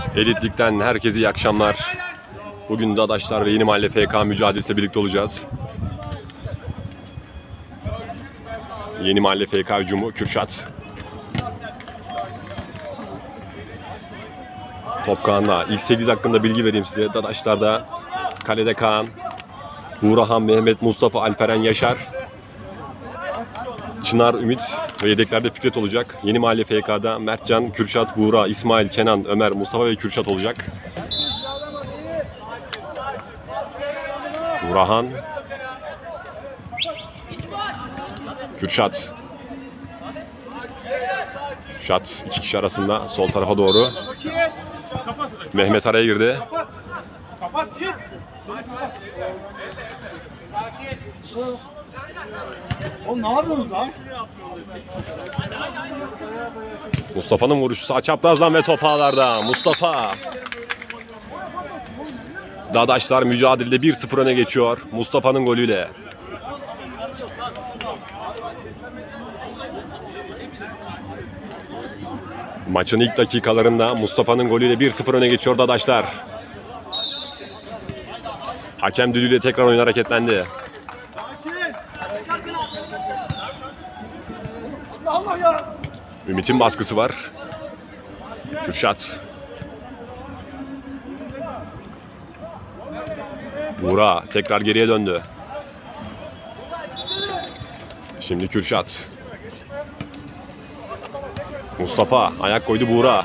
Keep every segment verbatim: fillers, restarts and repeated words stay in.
Elitlik'ten herkese iyi akşamlar. Bugün Dadaşlar ve Yeni Mahalle F K mücadelesiyle birlikte olacağız. Yeni Mahalle F K hücumu Kürşat. Top Kaan'da. İlk sekiz hakkında bilgi vereyim size. Dadaşlar'da kalede Kaan, Buğrahan, Mehmet, Mustafa, Alperen, Yaşar, Çınar, Ümit ve yedeklerde Fikret olacak. Yeni Mahalle F K'da Mertcan, Kürşat, Buğra, İsmail, Kenan, Ömer, Mustafa ve Kürşat olacak. Buğrahan, Kürşat. Kürşat iki kişi arasında sol tarafa doğru. Mehmet araya girdi. Oğlum ne yapıyorsunuz lan? Mustafa'nın vuruşu sağ çaprazdan ve top ağlarda. Mustafa. Dadaşlar mücadelede bir sıfır öne geçiyor Mustafa'nın golüyle. Maçın ilk dakikalarında Mustafa'nın golüyle bir sıfır öne geçiyor Dadaşlar. Hakem düdüğüyle tekrar oyun hareketlendi. Allah ya. Ümit'in baskısı var. Kürşat. Buğra tekrar geriye döndü. Şimdi Kürşat. Mustafa ayak koydu Buğra.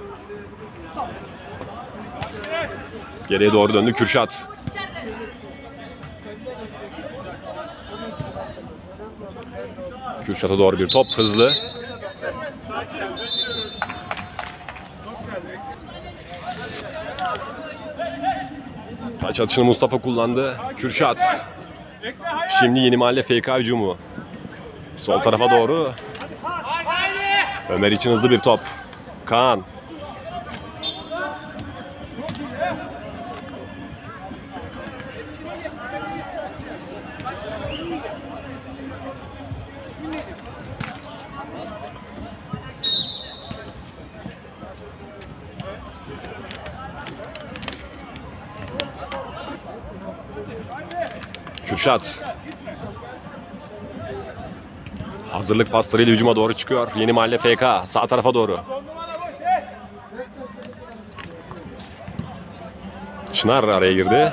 Geriye doğru döndü Kürşat. Kürşat'a doğru bir top hızlı. Taç atışını Mustafa kullandı. Kürşat. Şimdi Yeni Mahalle F K hücumu. Sol tarafa doğru. Ömer için hızlı bir top. Kaan. Kürşat. Hazırlık paslarıyla hücuma doğru çıkıyor. Yeni Mahalle F K sağ tarafa doğru. Çınar araya girdi.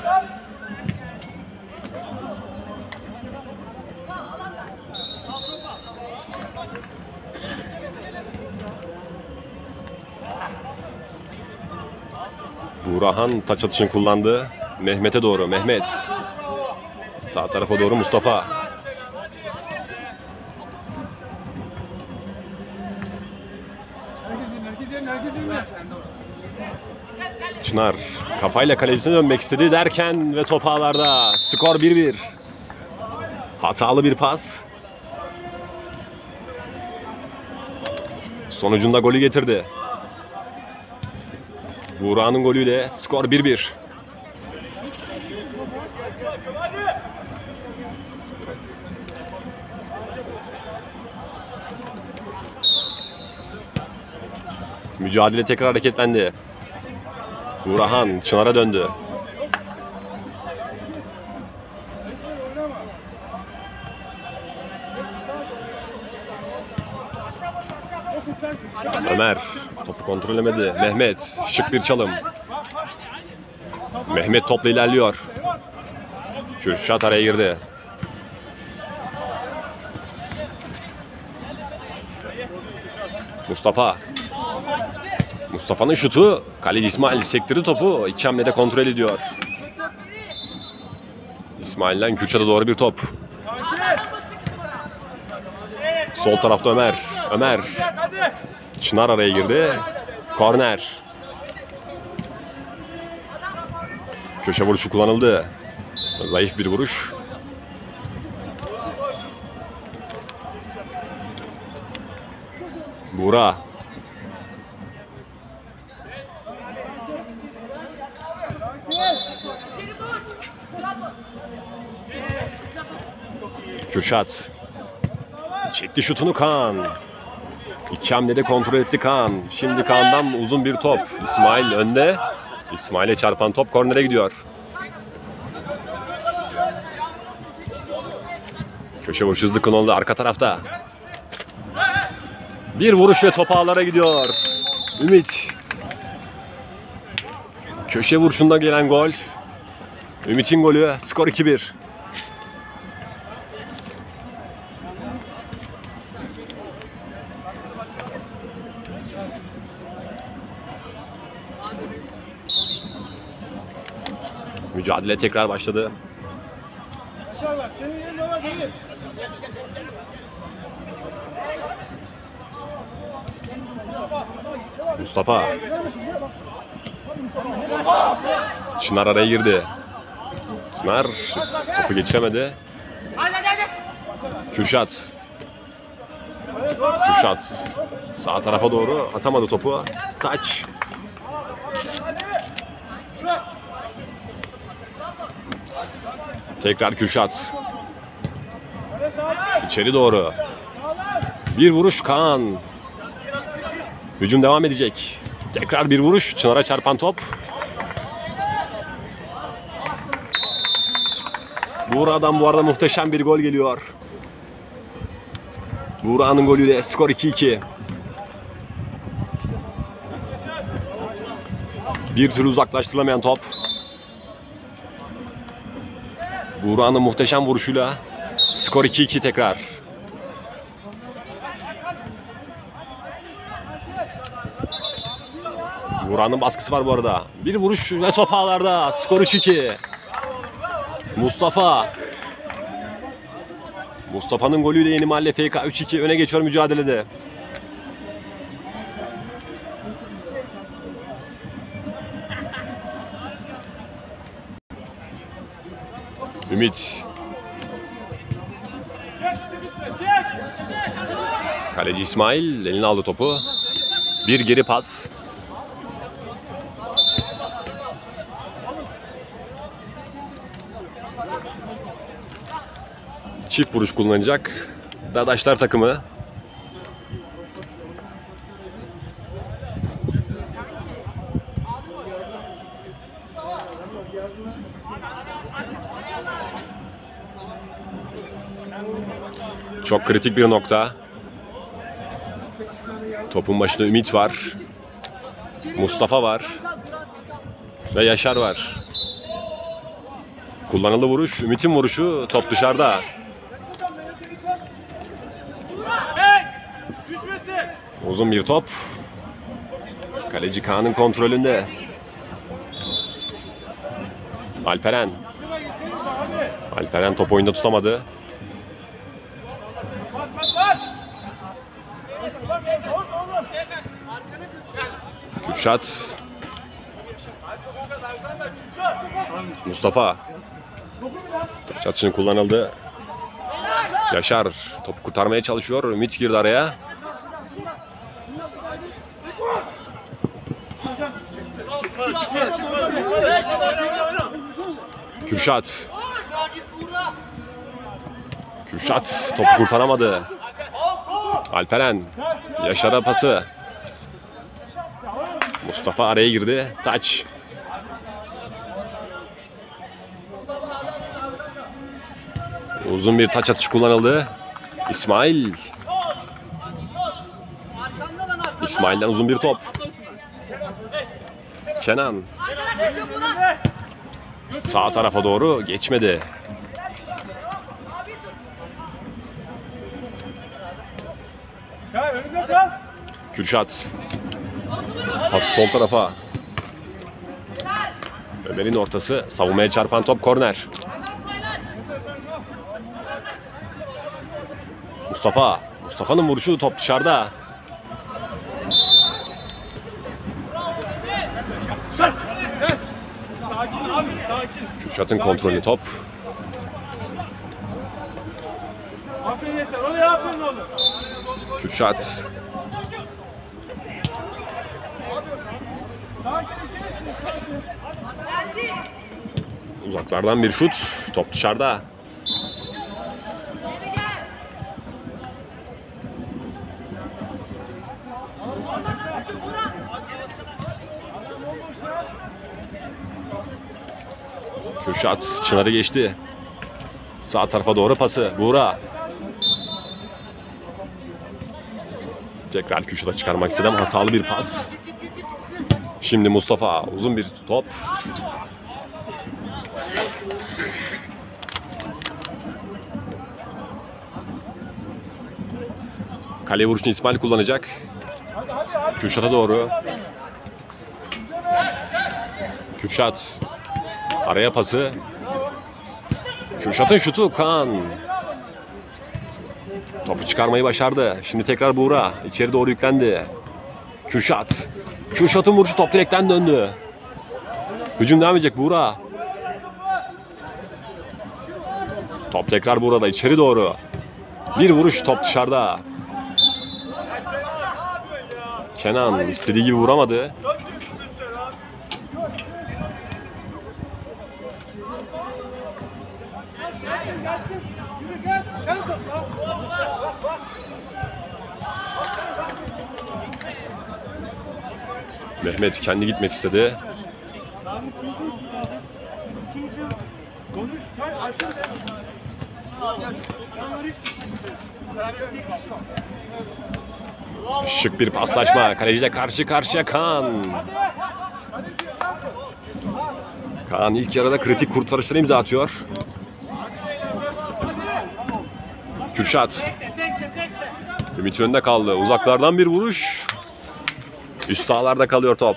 Buğrahan taç atışını kullandı. Mehmet'e doğru. Mehmet. Sağ tarafa doğru Mustafa. Çınar kafayla kalecisine dönmek istedi derken ve top ağlarda. Skor bir bir. Hatalı bir pas. Sonucunda golü getirdi. Buğra'nın golüyle skor bir bir. Mücadele tekrar hareketlendi. Buğrahan Çınar'a döndü. Ömer topu kontrol edemedi. Mehmet şık bir çalım. Mehmet topla ilerliyor. Kürşat araya girdi. Mustafa. Mustafa'nın şutu. Kaleci İsmail sektirdi topu. İki hamlede kontrol ediyor. İsmail'den Kürşat'a doğru bir top. Sol tarafta Ömer. Ömer. Çınar araya girdi. Korner. Köşe vuruşu kullanıldı. Zayıf bir vuruş. Buğra. Kürşat. Çekti şutunu Kaan. İki hamlede kontrol etti Kaan. Şimdi Kaan'dan uzun bir top. İsmail önde. İsmail'e çarpan top kornere gidiyor. Köşe vuruş hızlı kullanıldı arka tarafta. Bir vuruş ve top ağlara gidiyor. Ümit. Köşe vuruşunda gelen gol. Ümit'in golü. Skor iki bir. Mücadele tekrar başladı. Mustafa. Çınar araya girdi. Çınar topu geçemedi. Kürşat. Kürşat sağ tarafa doğru atamadı topu. Taç. Tekrar Kürşat. İçeri doğru. Bir vuruş Kaan. Hücum devam edecek. Tekrar bir vuruş. Çınar'a çarpan top. Buğra'dan bu arada muhteşem bir gol geliyor. Buğra'nın golüyle skor iki iki. Bir türlü uzaklaştırılamayan top. Buğra'nın muhteşem vuruşuyla skor iki iki tekrar. Buğra'nın baskısı var bu arada. Bir vuruş ve top ağlarda. Skor üç iki. Mustafa. Mustafa'nın golüyle Yeni Mahalle F K üç iki öne geçiyor mücadelede. Ümit. Kaleci İsmail eline aldı topu. Bir geri pas. Çift vuruş kullanacak Dadaşlar takımı. Çok kritik bir nokta. Topun başında Ümit var. Mustafa var. Ve Yaşar var. Kullanılı vuruş. Ümit'in vuruşu. Top dışarıda. Uzun bir top. Kaleci Kaan'ın kontrolünde. Alperen. Alperen top oyunda tutamadı. Kürşat. Mustafa. Taç atışını kullanıldı. Yaşar topu kurtarmaya çalışıyor. Ümit girdi araya. Kürşat. Kürşat topu kurtaramadı. Alperen. Yaşar'a pası. Mustafa araya girdi. Taç. Uzun bir taç atışı kullanıldı. İsmail. İsmail'den uzun bir top. Kenan. Sağ tarafa doğru geçmedi. Kürşat. Pas sol tarafa. Ömer'in ortası. Savunmaya çarpan top korner. Mustafa. Mustafa'nın vuruşu top dışarıda. Sakin abi, sakin. Kürşat'ın kontrolü top. Aferin Yaşar, oraya aferin oğlum. Kürşat. Uzaklardan bir şut. Top dışarıda. Kürşat Çınar'ı geçti. Sağ tarafa doğru pası. Buğra. Tekrar Kürşat'a çıkarmak istedi ama hatalı bir pas. Şimdi Mustafa. Uzun bir top. Kale vuruşunu İsmail kullanacak. Kürşat'a doğru. Kürşat. Araya pası. Kürşat'ın şutu. Kaan. Topu çıkarmayı başardı. Şimdi tekrar Buğra. İçeri doğru yüklendi. Kürşat. Kürşat'ın vuruşu top direkten döndü. Hücum devam edecek Buğra. Top tekrar Buğra'da içeri doğru. Bir vuruş, top dışarıda. Kenan istediği gibi vuramadı. Mehmet kendi gitmek istedi. Şık bir paslaşma. Kaleciyle karşı karşıya Kaan. Kaan ilk yarıda kritik kurtarışları imza atıyor. Kürşat. Ümit'in önünde kaldı. Uzaklardan bir vuruş. Üst ağlarda kalıyor top.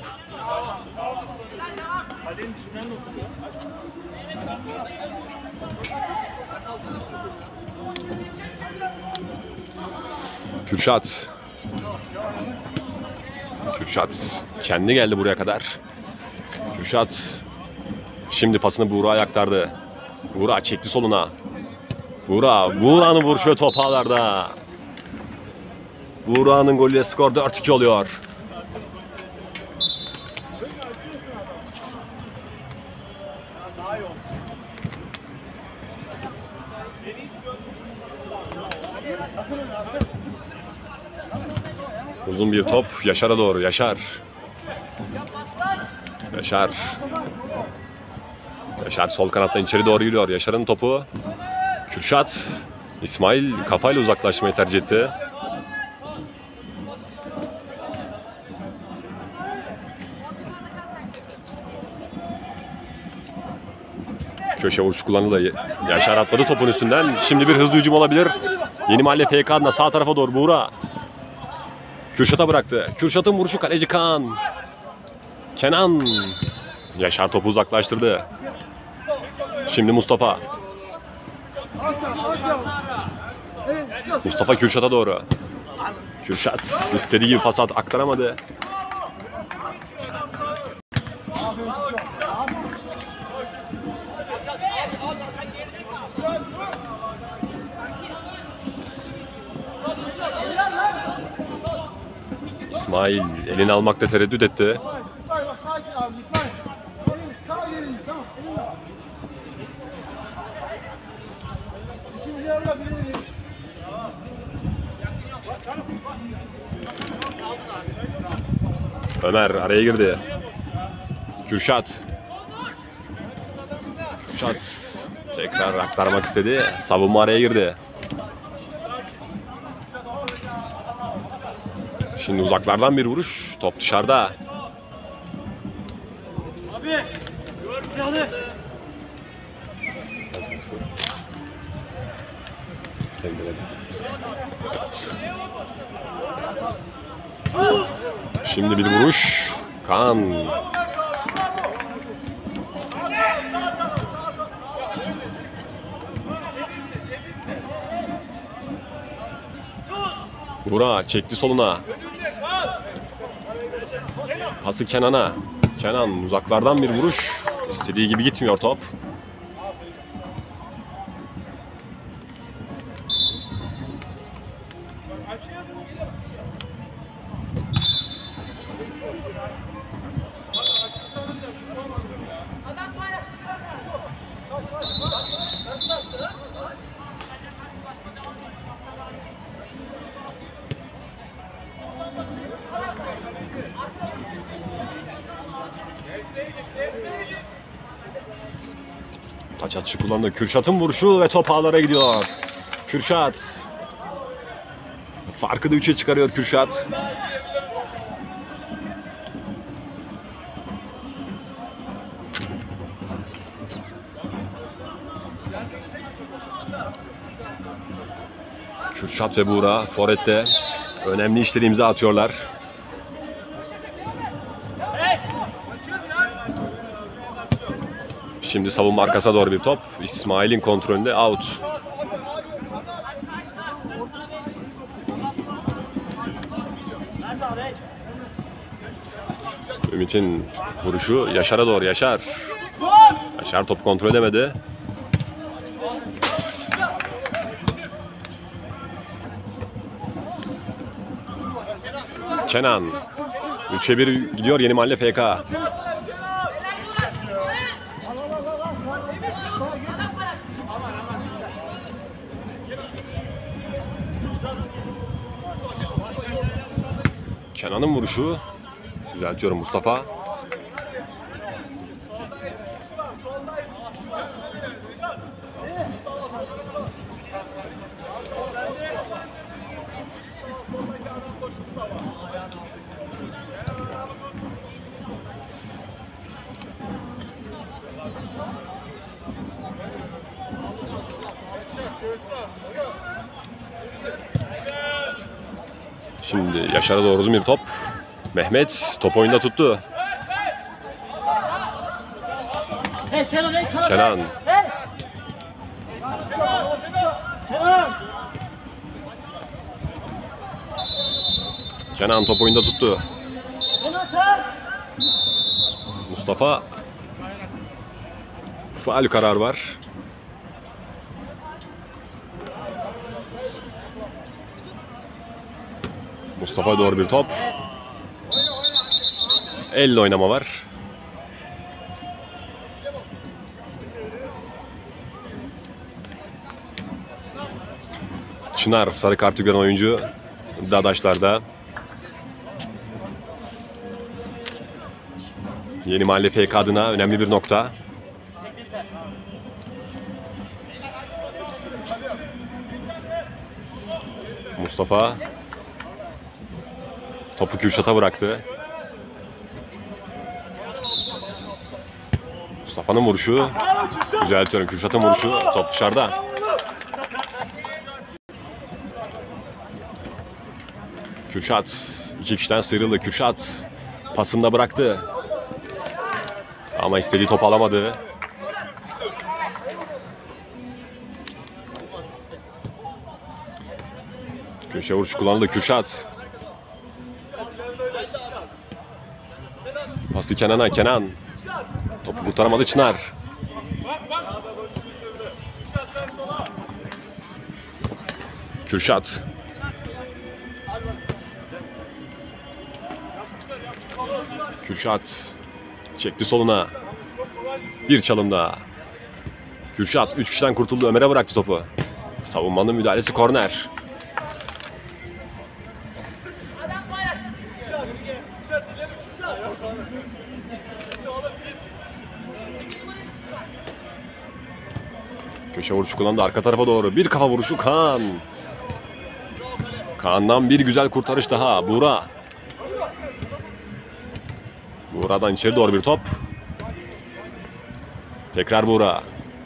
Kürşat. Kürşat kendi geldi buraya kadar. Kürşat şimdi pasını Buğra'ya aktardı. Buğra çekti soluna. Buğra, Buğra'nın vuruşu top ağlarda. Buğra'nın golüyle skor dört iki oluyor. Uzun bir top Yaşar'a doğru. Yaşar. Yaşar. Yaşar sol kanattan içeri doğru yürüyor. Yaşar'ın topu. Kürşat. İsmail kafayla uzaklaşmayı tercih etti. Köşe vuruşu kullanıldı. Yaşar atladı topun üstünden. Şimdi bir hızlı hücum olabilir. Yeni Mahalle F K adına sağ tarafa doğru Buğra. Kürşat'a bıraktı. Kürşat'ın vuruşu kaleci Kaan. Kenan. Yaşar topu uzaklaştırdı. Şimdi Mustafa. Mustafa Kürşat'a doğru. Kürşat istediği gibi pas at, aktaramadı. İsmail elini almakta tereddüt etti. Ömer araya girdi. Kürşat. Kürşat tekrar aktarmak istedi. Savunma araya girdi. Şimdi uzaklardan bir vuruş. Top dışarıda. Abi. Şimdi bir vuruş. Kaan. Buğra çekti soluna. Pası Kenan'a. Kenan uzaklardan bir vuruş. İstediği gibi gitmiyor top. Taç atışı kullandı. Kürşat'ın vuruşu ve top ağlara gidiyor. Kürşat. Farkı da üçe çıkarıyor Kürşat. Kürşat ve Buğra forvette önemli işleri imza atıyorlar. Şimdi savunma arkasına doğru bir top. İsmail'in kontrolünde out. Ümit'in vuruşu Yaşar'a doğru. Yaşar. Yaşar top kontrol edemedi. Kenan. üçe bir gidiyor Yeni Mahalle F K. Kenan'ın vuruşu. Düzeltiyorum Mustafa. Şimdi Yaşar'a doğru uzun bir top. Mehmet top oyunda tuttu. Kenan. Kenan top oyunda tuttu. Mustafa. Faul karar var. Mustafa'ya doğru bir top. Elle oynama var. Çınar sarı kartı gören oyuncu Dadaşlar'da. Yeni Mahalle F K adına önemli bir nokta. Mustafa topu Kürşat'a bıraktı. Mustafa'nın vuruşu. Düzeltiyorum. Kürşat'ın vuruşu. Top dışarıda. Kürşat iki kişiden sıyrıldı. Kürşat pasında bıraktı. Ama istediği top alamadı. Köşe vuruşu kullanıldı. Kürşat. Pası Kenan'a. Kenan. Topu kurtaramadı Çınar. Kürşat. Kürşat. Çekti soluna. Bir çalım daha. Kürşat üç kişiden kurtuldu. Ömer'e bıraktı topu. Savunmanın müdahalesi korner. Köşe vuruşu kullandı arka tarafa doğru. Bir kafa vuruşu Kaan. Kaan'dan bir güzel kurtarış daha. Buğra. Buğra'dan içeri doğru bir top. Tekrar Buğra.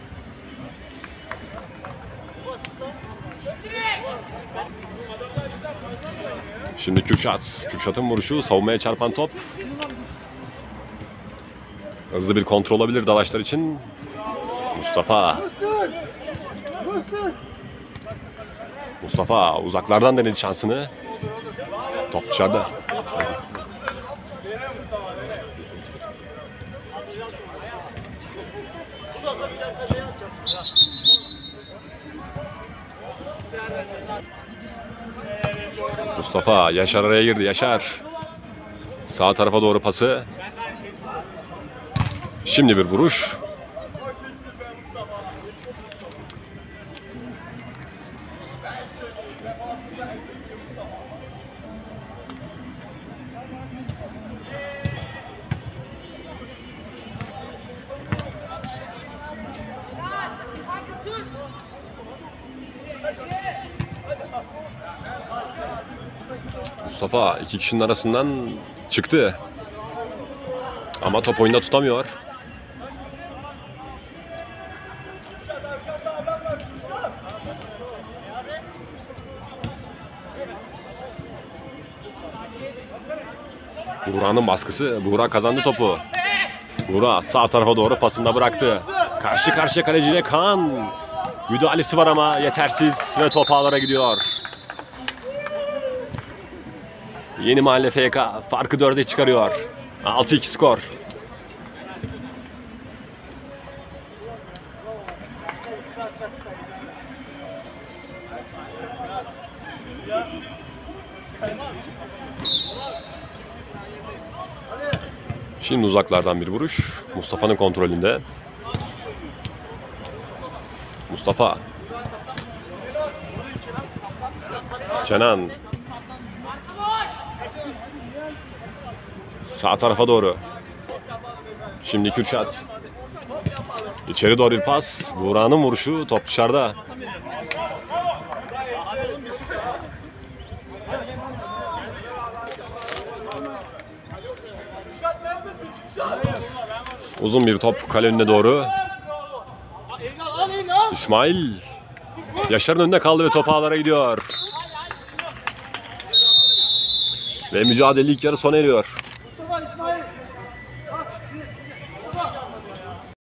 Şimdi Kürşat. Kürşat'ın vuruşu. Savunmaya çarpan top. Hızlı bir kontrol olabilir Dalaşlar için. Mustafa. Mustafa uzaklardan denedi şansını. Top dışarıda. Mustafa Yaşar araya girdi. Yaşar. Sağ tarafa doğru pası. Şimdi bir vuruş. Mustafa iki kişinin arasından çıktı. Ama top oyunda tutamıyor. Buğra'nın baskısı. Buğra kazandı topu. Buğra sağ tarafa doğru pasında bıraktı. Karşı karşıya kaleciyle Kaan. Müdahalesi var ama yetersiz ve top ağlara gidiyor. Yeni Mahalle F K farkı dörde çıkarıyor. altı iki skor. Şimdi uzaklardan bir vuruş. Mustafa'nın kontrolünde. Mustafa. Kenan. Sağ tarafa doğru. Şimdi Kürşat. İçeri doğru bir pas. Buğra'nın vuruşu. Top dışarıda. Uzun bir top kale önüne doğru. İsmail. Yaşar'ın önünde kaldı ve top ağlara gidiyor. Ve mücadele ilk yarı sona eriyor.